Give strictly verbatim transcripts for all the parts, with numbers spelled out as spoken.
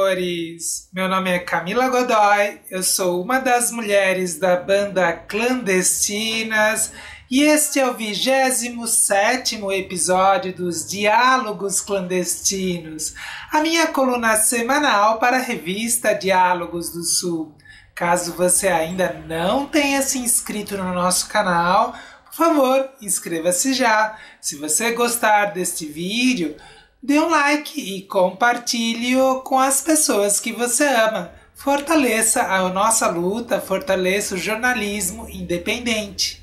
amores! Meu nome é Camila Godoy, eu sou uma das mulheres da banda Clandestinas e este é o vigésimo sétimo episódio dos Diálogos Clandestinos, a minha coluna semanal para a revista Diálogos do Sul. Caso você ainda não tenha se inscrito no nosso canal, por favor, inscreva-se já. Se você gostar deste vídeo, dê um like e compartilhe-o com as pessoas que você ama. Fortaleça a nossa luta, fortaleça o jornalismo independente.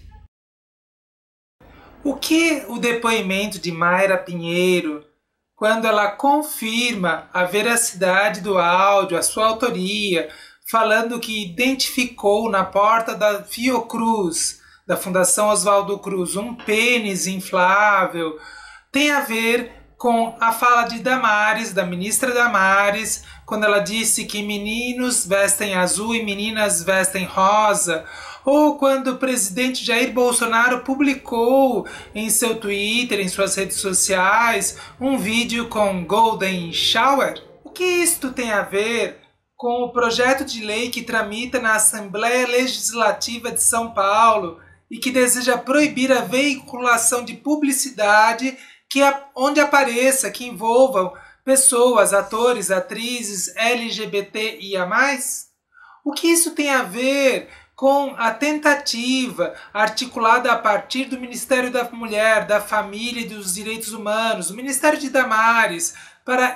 O que o depoimento de Mayra Pinheiro, quando ela confirma a veracidade do áudio, a sua autoria, falando que identificou na porta da Fiocruz, da Fundação Oswaldo Cruz, um pênis inflável, tem a ver com a fala de Damares, da ministra Damares, quando ela disse que meninos vestem azul e meninas vestem rosa, ou quando o presidente Jair Bolsonaro publicou em seu Twitter, em suas redes sociais, um vídeo com Golden Shower. O que isto tem a ver com o projeto de lei que tramita na Assembleia Legislativa de São Paulo e que deseja proibir a veiculação de publicidade que, onde apareça, que envolvam pessoas, atores, atrizes L G B T I A mais? O que isso tem a ver com a tentativa articulada a partir do Ministério da Mulher, da Família e dos Direitos Humanos, o Ministério de Damares, para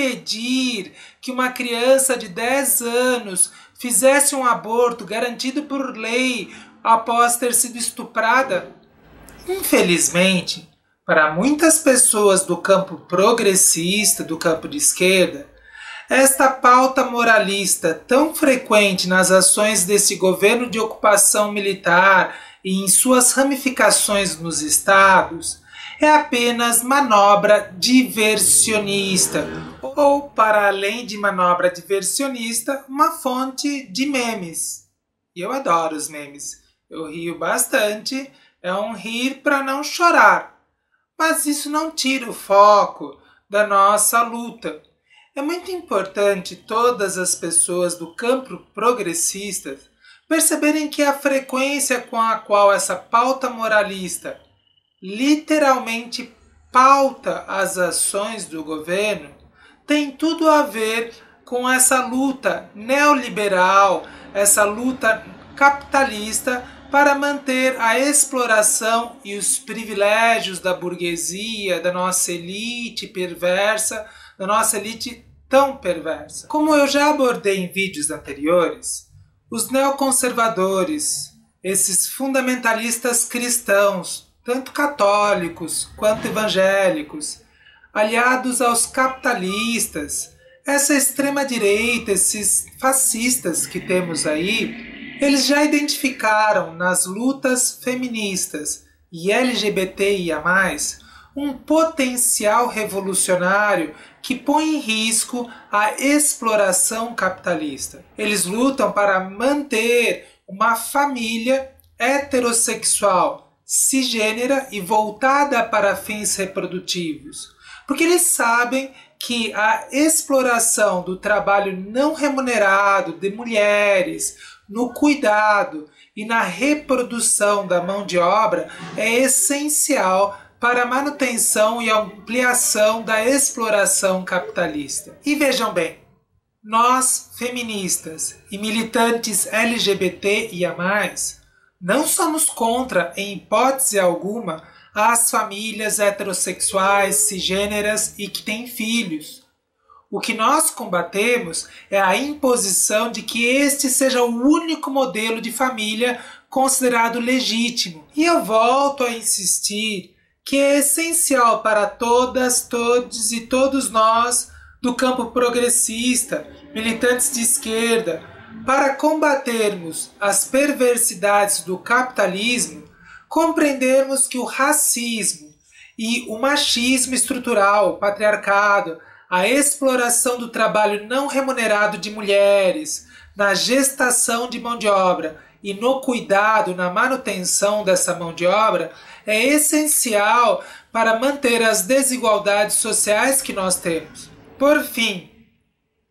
impedir que uma criança de dez anos fizesse um aborto garantido por lei após ter sido estuprada? Infelizmente, para muitas pessoas do campo progressista, do campo de esquerda, esta pauta moralista tão frequente nas ações desse governo de ocupação militar e em suas ramificações nos estados é apenas manobra diversionista, ou, para além de manobra diversionista, uma fonte de memes. E eu adoro os memes. Eu rio bastante, é um rir para não chorar. Mas isso não tira o foco da nossa luta. É muito importante todas as pessoas do campo progressista perceberem que a frequência com a qual essa pauta moralista literalmente pauta as ações do governo tem tudo a ver com essa luta neoliberal, essa luta capitalista para manter a exploração e os privilégios da burguesia, da nossa elite perversa, da nossa elite tão perversa. Como eu já abordei em vídeos anteriores, os neoconservadores, esses fundamentalistas cristãos, tanto católicos quanto evangélicos, aliados aos capitalistas, essa extrema-direita, esses fascistas que temos aí, eles já identificaram nas lutas feministas e L G B T I A mais, um potencial revolucionário que põe em risco a exploração capitalista. Eles lutam para manter uma família heterossexual, cisgênera e voltada para fins reprodutivos, porque eles sabem que a exploração do trabalho não remunerado de mulheres, no cuidado e na reprodução da mão de obra é essencial para a manutenção e ampliação da exploração capitalista. E vejam bem, nós, feministas e militantes L G B T I A mais, não somos contra, em hipótese alguma, as famílias heterossexuais, cisgêneras e que têm filhos. O que nós combatemos é a imposição de que este seja o único modelo de família considerado legítimo. E eu volto a insistir que é essencial para todas, todos e todos nós do campo progressista, militantes de esquerda, para combatermos as perversidades do capitalismo, compreendermos que o racismo e o machismo estrutural, o patriarcado, a exploração do trabalho não remunerado de mulheres, na gestação de mão de obra e no cuidado, na manutenção dessa mão de obra, é essencial para manter as desigualdades sociais que nós temos. Por fim,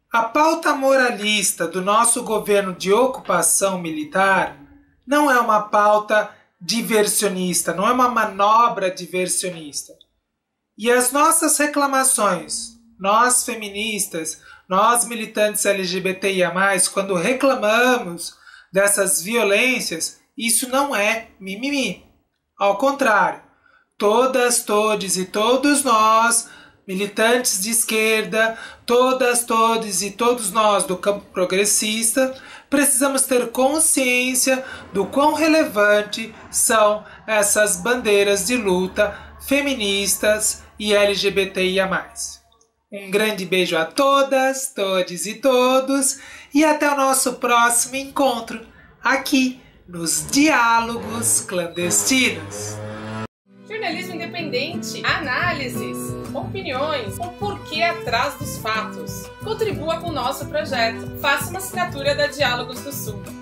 A pauta moralista do nosso governo de ocupação militar não é uma pauta diversionista, não é uma manobra diversionista. E as nossas reclamações, nós feministas, nós militantes L G B T I A mais, quando reclamamos dessas violências, isso não é mimimi. Ao contrário, todas, todes e todos nós, militantes de esquerda, todas, todes e todos nós do campo progressista, precisamos ter consciência do quão relevante são essas bandeiras de luta feministas e L G B T I A mais. Um grande beijo a todas, todes e todos e até o nosso próximo encontro aqui nos Diálogos Clandestinos. Jornalismo independente, análises, opiniões, o porquê atrás dos fatos. Contribua com o nosso projeto. Faça uma assinatura da Diálogos do Sul.